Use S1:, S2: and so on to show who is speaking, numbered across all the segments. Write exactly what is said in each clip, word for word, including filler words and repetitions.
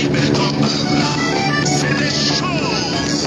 S1: C'est des choses.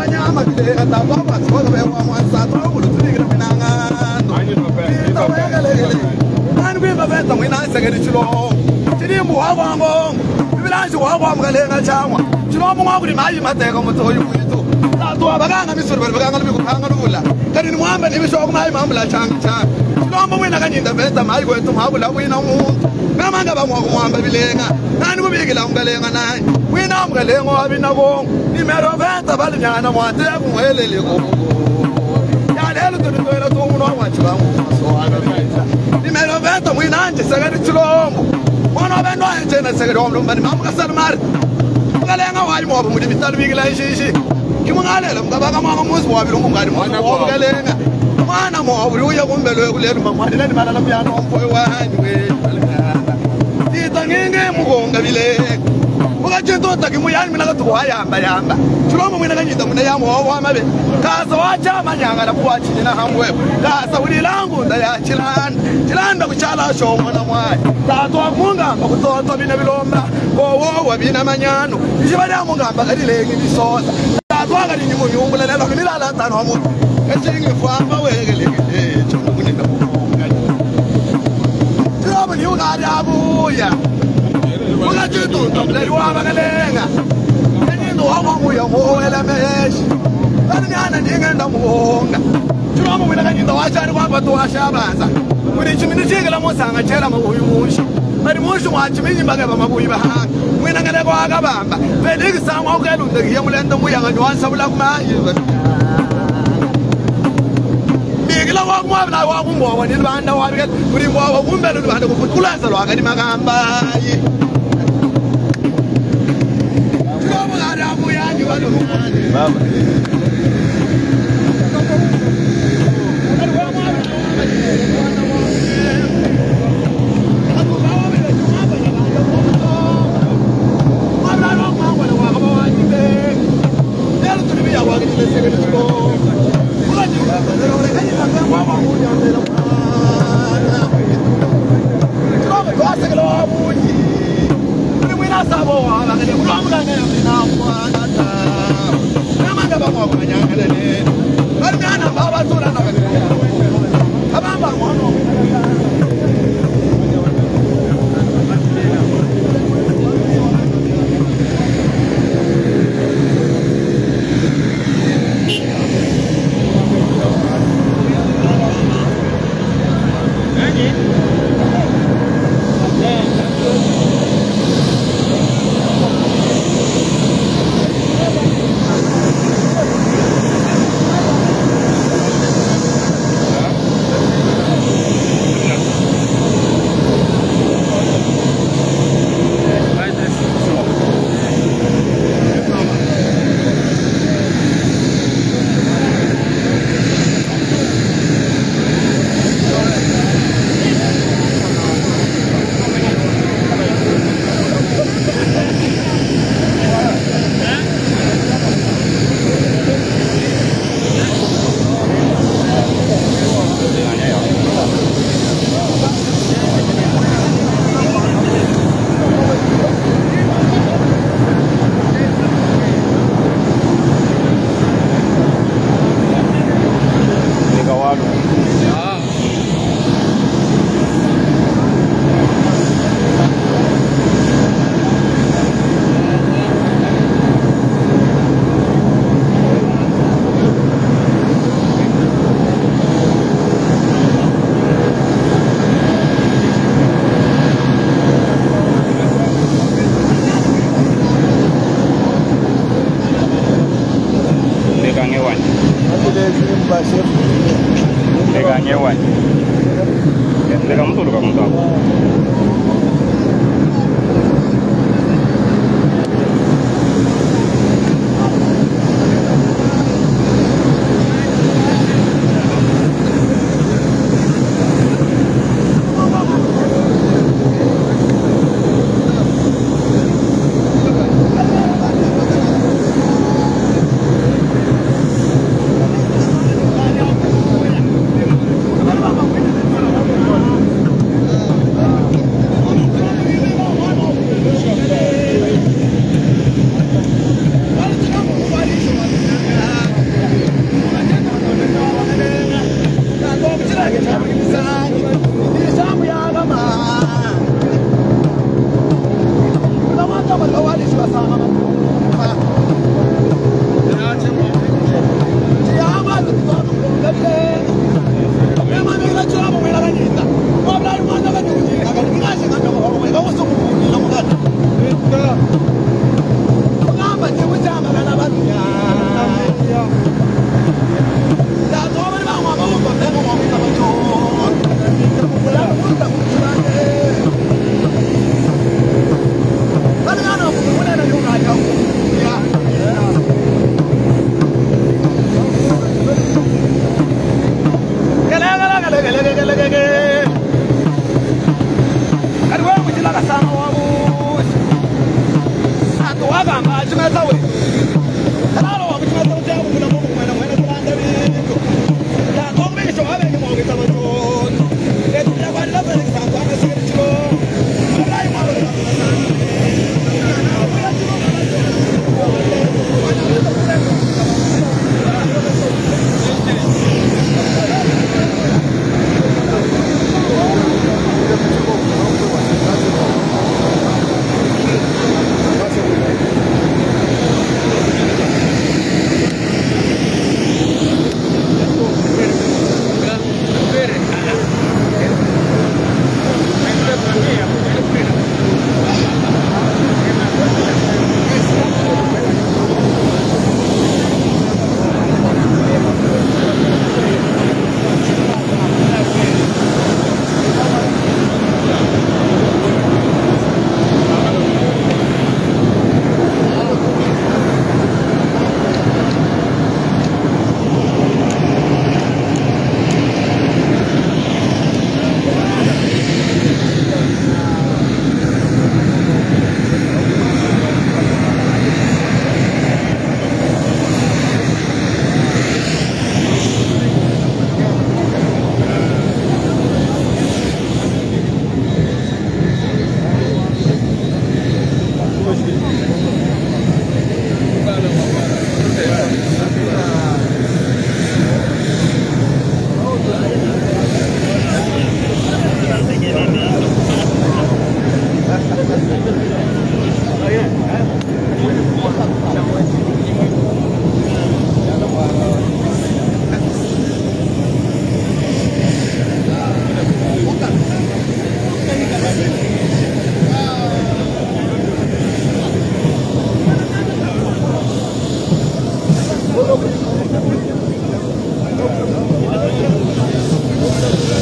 S2: Thank you. Nani kwimba veta mwina segeri chilo. Chiri muhawa ngo. Bilanji wawa mgalenga changwa. Chilo mwa kuri maji mateka mutoyi kuito. Tatu abaganga misuru baganga biku panga lula. Kani ni mwamba ni bisho kuma imambla chang chang. Chilo mwa mwina kanyinda veta maji kwetu mwabula wina muntu. Namanga ba mwa kumwamba bilenga. Nani kubigila mgalenga nani. Wina mgalenga wabina go. Ni mero veta bali nyana mwate kumwelele go. Lelo to to ela to uno wanchwa so ana vita ni mero veta mwinanje sagari chilomo mwana bendo anje na sagari omlo mani mamuka salmar ngalenga wali mo mu dibitalu bigila shishi kimungalela mngabaka mama muzi wabilo ngungani mwana wo ngalenga mwana mo buri uya kumbelo kulelo mamani nani malala byano ompoyo wani we tita ngenge mugonga bile Mugajento takimuyani mina gatu wayamba yamba Chilomo mwina kanyita mwina yamu wa mabe Kasa wacha manyanga na kuwa chini hamwe Kasa wili langu nda ya chilanda Chilanda kuchala show mwana mwai Tatu wa munga makutoto bina bilomba Kowo wa bina manyano Ishibali ya munga mbakari lengi bisosa Tatu wa gari nyimu nyumbu lelelo Nila lantano wa mutu Kachingi famba wege lege Chomu kuninda munga Chilomo niu gari abuya Muga jitu topleri wa bagalenga Nini wa muya muwele meshi Nani ana ningenda muonga Chilomo mwina kanyita wachari kwa patu wa shabaza Mwini chimini chigila musanga chela mabuhi mushi Mari mushi mwachiminyi mbageba mabuhi bahanga Mwina ngane kwa agabamba Feliki sangwa ukelunda kiya mulenda muyanga nywansa bula kumayi Migila wa kumwabila wa kumwawa nilibanda wabigel Kuri mwawa kumbelu nilibanda kufutulansa lwa kadi magambayi Mama.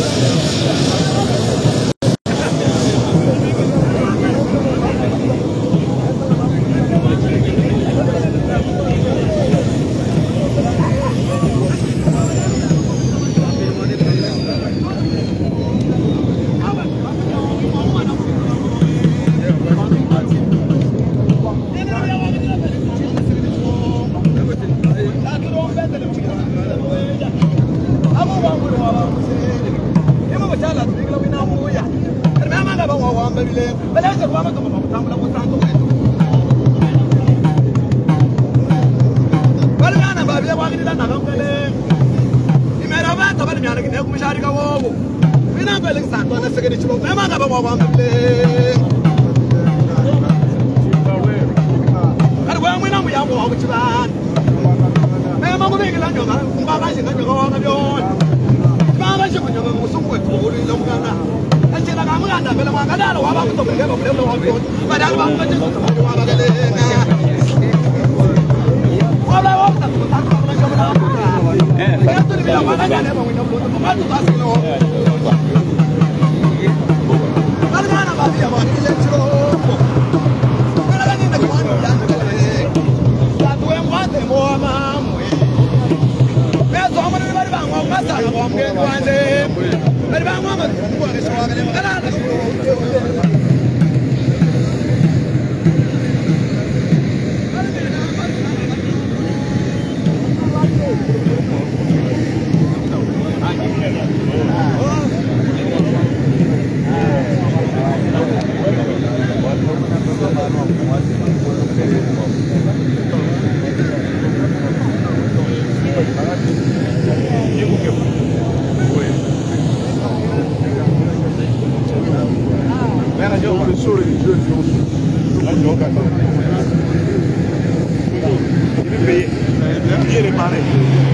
S3: Il est payé. Il est pareil.